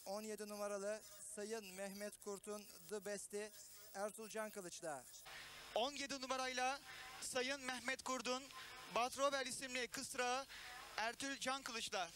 17 numaralı Sayın Mehmet Kurt'un The Best'i Ertuğrul Can Kılıç'la. 17 numarayla Sayın Mehmet Kurt'un Bad Robert isimli kısrağı Ertuğrul Can Kılıç'la.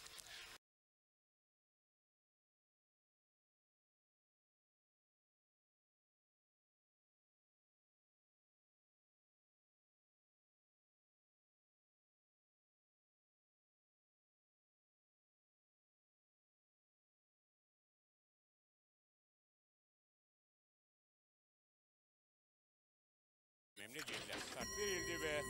Önemli değiller. Start verildi ve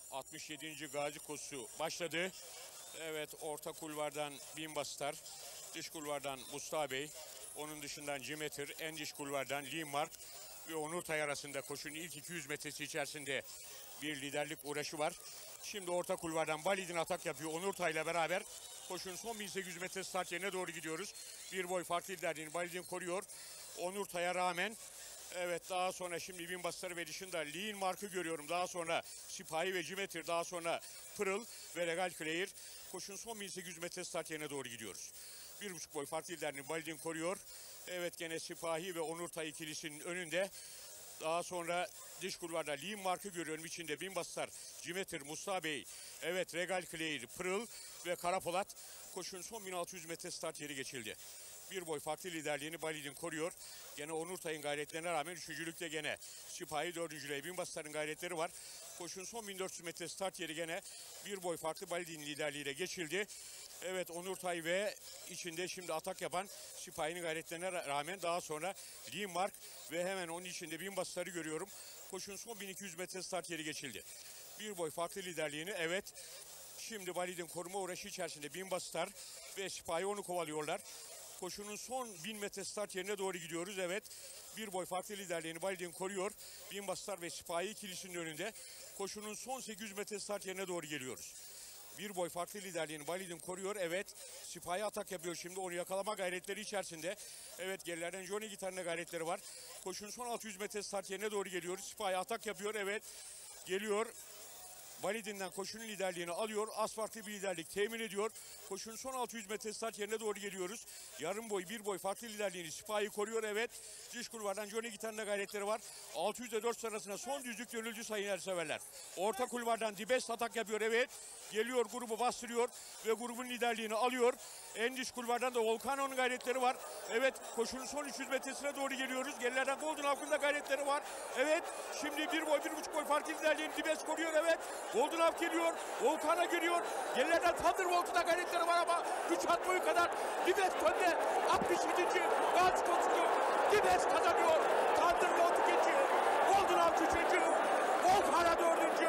67. Gazi koşusu başladı. Evet, orta kulvardan Bimbastar, dış kulvardan Mustafa Bey, onun dışından Cimetir, en dış kulvardan Limark ve Onurtay arasında koşunun ilk 200 metresi içerisinde bir liderlik uğraşı var. Şimdi orta kulvardan Balidin atak yapıyor Onurtay'la beraber. Koşunun son 1800 metre start yerine doğru gidiyoruz. Bir boy farklı liderliğini Balidin koruyor. Onurtay'a rağmen. Evet, daha sonra şimdi Bimbastar'ı ve dışında Lean Mark'ı görüyorum. Daha sonra Sipahi ve Cimetir, daha sonra Pırıl ve Regal Claire. Koşun son 1800 metre start yerine doğru gidiyoruz. 1,5 boy farklı liderini Balidin koruyor. Evet, gene Sipahi ve Onurtay ikilisinin önünde. Daha sonra dış kulvarda Lean Mark'ı görüyorum. İçinde Bimbastar, Cimetir, Mustafa Bey, evet Regal Claire, Pırıl ve Karapolat. Koşun son 1600 metre start yeri geçildi. Bir boy farklı liderliğini Balidin koruyor. Gene Onurtay'ın gayretlerine rağmen üçüncülükte gene Sipahi, dördüncülüğe Bimbastar'ın gayretleri var. Koşun son 1400 metre start yeri gene bir boy farklı Balidin liderliğiyle geçildi. Evet, Onurtay ve içinde şimdi atak yapan Sipahi'nin gayretlerine rağmen daha sonra Limark ve hemen onun içinde Bimbastar'ı görüyorum. Koşun son 1200 metre start yeri geçildi. Bir boy farklı liderliğini evet şimdi Balidin koruma uğraşı içerisinde Bimbastar ve Sipahi onu kovalıyorlar. Koşunun son 1000 metre start yerine doğru gidiyoruz. Evet, bir boy farklı liderliğini Balidin koruyor. Bimbastar ve Sipahi ikilisinin önünde. Koşunun son 800 metre start yerine doğru geliyoruz. Bir boy farklı liderliğini Balidin koruyor. Evet, Sipahi atak yapıyor şimdi. Onu yakalama gayretleri içerisinde. Evet, gerilerden Johnny gitarına gayretleri var. Koşunun son 600 metre start yerine doğru geliyoruz. Sipahi atak yapıyor. Evet, geliyor. Balidin'den koşunun liderliğini alıyor. Az farklı bir liderlik temin ediyor. Koşunun son 600 metre start yerine doğru geliyoruz. Yarım boy, bir boy farklı liderliğini Sipahi koruyor. Evet, dış kulvardan Johnny gitarına gayretleri var. 600'de 4 sırasına son düzlük dönüldü sayın erseverler. Orta kulvardan Dibest atak yapıyor. Evet, geliyor, grubu bastırıyor ve grubun liderliğini alıyor. En dış kulvardan da Volcano'nun gayretleri var. Evet, koşunun son 300 metresine doğru geliyoruz. Gerilerden Golden Hawk'un da gayretleri var. Evet, şimdi bir boy, 1,5 boy farklı liderliğini Dibest koruyor. Evet, Golden Hawk geliyor, Volcano geliyor. Gerilerden Thunderbolt'un da gayretleri var ama 3 at boyu kadar Dibest önde. 67. Gazi koşusu Dibest kazanıyor. Thunderbolt 2. Golden Hawk 3. Volcano 4.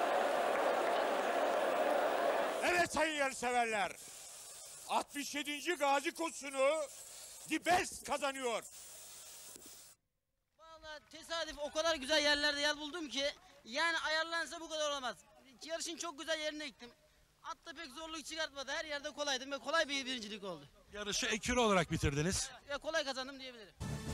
Evet sayın yarışseverler, 67. Gazi koşusunu Dibest kazanıyor. Vallahi tesadüf o kadar güzel yerlerde yer buldum ki yani ayarlansa bu kadar olamaz. Yarışın çok güzel yerine gittim. Atta pek zorluk çıkartmadı. Her yerde kolaydım ve kolay bir birincilik oldu. Yarışı ekürü olarak bitirdiniz. Ve kolay kazandım diyebilirim.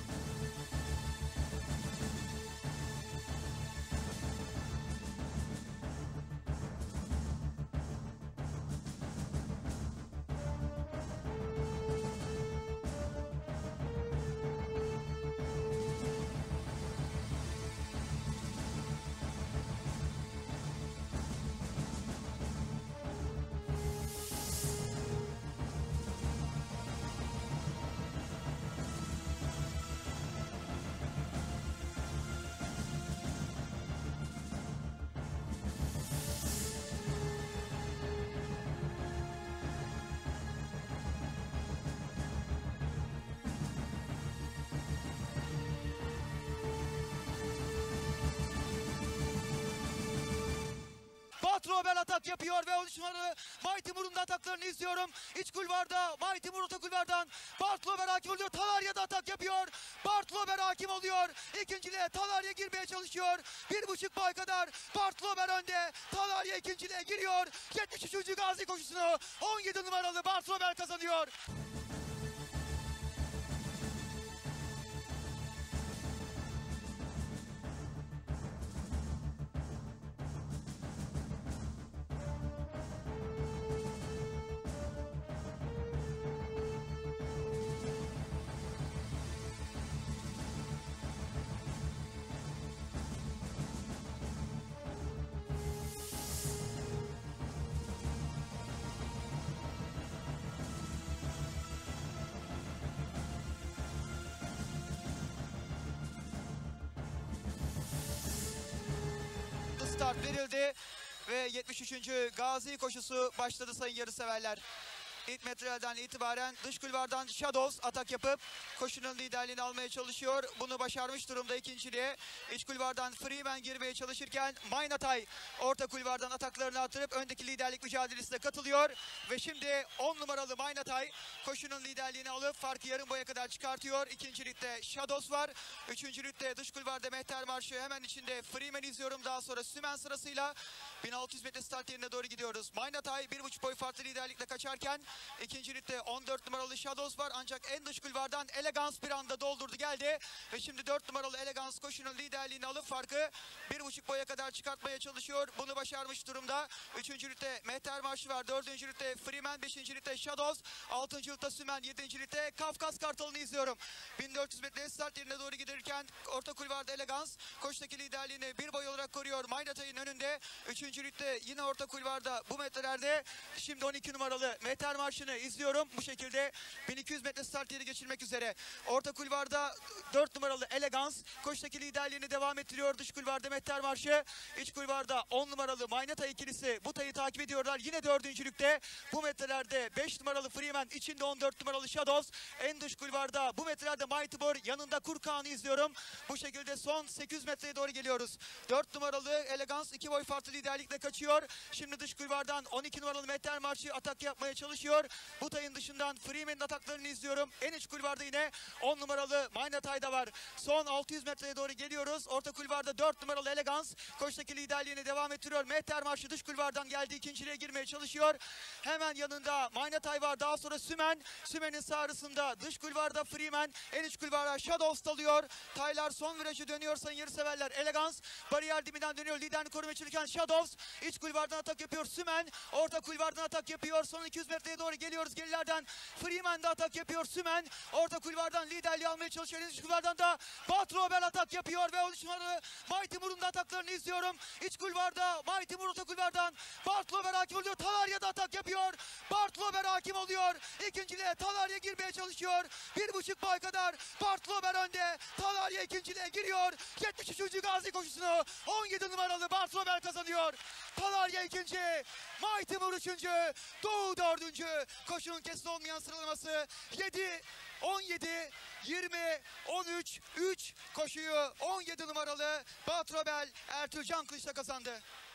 Bad Robert atak yapıyor ve 13 numaralı Mighty Moor'un da ataklarını izliyorum. İç kulvarda Mighty Moor orta kulvardan Bad Robert hakim oluyor. Talarya da atak yapıyor. Bad Robert hakim oluyor. İkinciliğe Talarya girmeye çalışıyor. 1,5 boy kadar Bad Robert önde. Talarya ikinciliğe giriyor. 73. Gazi koşusunu 17 numaralı Bad Robert kazanıyor. start verildi ve 73. Gazi koşusu başladı sayın yarışseverler. İlk metrelden itibaren dış kulvardan Shadows atak yapıp koşunun liderliğini almaya çalışıyor. Bunu başarmış durumda ikinciliğe. İç kulvardan Freeman girmeye çalışırken Maynatay orta kulvardan ataklarını artırıp öndeki liderlik mücadelesine katılıyor. Ve şimdi 10 numaralı Maynatay koşunun liderliğini alıp farkı yarım boya kadar çıkartıyor. İkincilikte Shadows var. Üçüncülükte dış kulvarda Mehter Marşı, hemen içinde Freeman izliyorum. Daha sonra Sümen sırasıyla 1600 metre start yerine doğru gidiyoruz. Maynatay 1,5 boy farklı liderlikle kaçarken ikincilikte 14 numaralı Shadows var. Ancak en dış kulvardan Elegance bir anda doldurdu geldi. Ve şimdi 4 numaralı Elegance koşunun liderliğini alıp farkı 1,5 boya kadar çıkartmaya çalışıyor. Bunu başarmış durumda. Üçüncülükte Mehter Marşı var. Dördüncülükte Freeman. Beşincilikte Shadows. Altıncılıkta Sümen. Yedincilikte Kafkas Kartalı'nı izliyorum. 1400 metre start yerine doğru giderken orta kulvarda Elegance koştaki liderliğini bir boy olarak koruyor. Maynatay'ın önünde. Üçüncülükte yine orta kulvarda bu metrelerde şimdi 12 numaralı Mehter Marşı'nı izliyorum. Bu şekilde 1200 metre start yeri geçirmek üzere. Orta kulvarda 4 numaralı Elegance koştaki liderliğini devam ettiriyor. Dış kulvarda Mehter Marşı. İç kulvarda 10 numaralı Maynatay ikilisi bu tayı takip ediyorlar. Yine dördüncülükte bu metrelerde 5 numaralı Freeman, içinde 14 numaralı Shadows. En dış kulvarda bu metrelerde Mighty Bor, yanında Kurkağan'ı izliyorum. Bu şekilde son 800 metreye doğru geliyoruz. 4 numaralı Elegance 2 boy farklı liderlikle kaçıyor. Şimdi dış kulvardan 12 numaralı Mehter Marşı atak yapmaya çalışıyor. Bu tayın dışından Freeman'ın ataklarını izliyorum. En iç kulvarda yine 10 numaralı Maynatay da var. Son 600 metreye doğru geliyoruz. Orta kulvarda 4 numaralı Elegance koştaki liderliğini devam ettiriyor. Mehter Marşı dış kulvardan geldi. İkinciliğe girmeye çalışıyor. Hemen yanında Maynatay var. Daha sonra Sümen. Sümen'in sağrısında dış kulvarda Freeman. En iç kulvarda Shadows dalıyor. Taylar son virajı dönüyor sayın yarışseverler. Elegance bariyer dibinden dönüyor. Liderini korumaya çalışırken Shadows iç kulvardan atak yapıyor. Sümen orta kulvardan atak yapıyor. Son 200 metreye doğru geliyoruz. Gerilerden Freeman da atak yapıyor. Sümen orta kulvardan liderliği almaya çalışıyor. İç kulvardan da Batrobel atak yapıyor ve 13 numaralı Mighty Moor'un da ataklarını izliyorum. İç kulvarda Mighty Moor orta kulvardan Bartlober hakim oluyor. Talarya da atak yapıyor. Bartlober hakim oluyor. İkinciliğe Talarya girmeye çalışıyor. 1,5 boy kadar Bartlober önde. Talarya ikinciliğe giriyor. 73. Gazi koşusunu 17 numaralı Bartlober kazanıyor. Talarya ikinci, Mighty Moor üçüncü, Doğu dördüncü. Koşunun kesin olmayan sıralaması 7, 17, 20, 13, 3 koşuyu 17 numaralı Batrobel Ertuğrul Can Kılıç'la kazandı.